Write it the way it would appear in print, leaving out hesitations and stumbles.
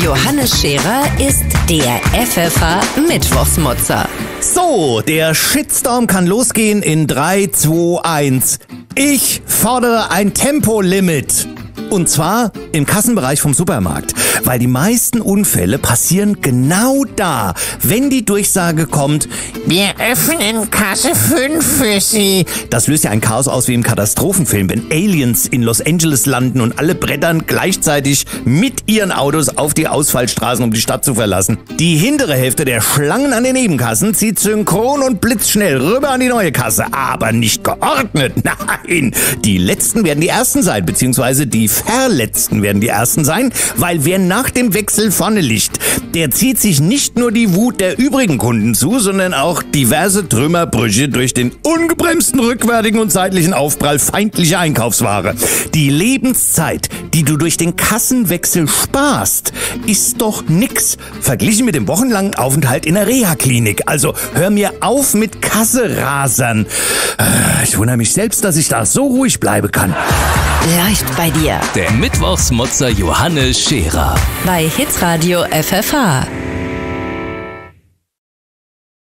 Johannes Scherer ist der FFH Mittwochsmutzer. So, der Shitstorm kann losgehen in 3, 2, 1. Ich fordere ein Tempolimit. Und zwar im Kassenbereich vom Supermarkt. Weil die meisten Unfälle passieren genau da, wenn die Durchsage kommt, wir öffnen Kasse 5 für Sie. Das löst ja ein Chaos aus wie im Katastrophenfilm, wenn Aliens in Los Angeles landen und alle brettern gleichzeitig mit ihren Autos auf die Ausfallstraßen, um die Stadt zu verlassen. Die hintere Hälfte der Schlangen an den Nebenkassen zieht synchron und blitzschnell rüber an die neue Kasse. Aber nicht geordnet, nein. Die Letzten werden die Ersten sein, beziehungsweise die Verletzten werden die Ersten sein, weil wer nach dem Wechsel vorne liegt, der zieht sich nicht nur die Wut der übrigen Kunden zu, sondern auch diverse Trümmerbrüche durch den ungebremsten rückwärtigen und zeitlichen Aufprall feindlicher Einkaufsware. Die Lebenszeit, die du durch den Kassenwechsel sparst, ist doch nix verglichen mit dem wochenlangen Aufenthalt in der Reha-Klinik. Also hör mir auf mit Kasse-Rasern. Ich wundere mich selbst, dass ich da so ruhig bleiben kann. Läuft bei dir. Der Mittwochsmutzer Johannes Scherer. Bei Hitradio FFH.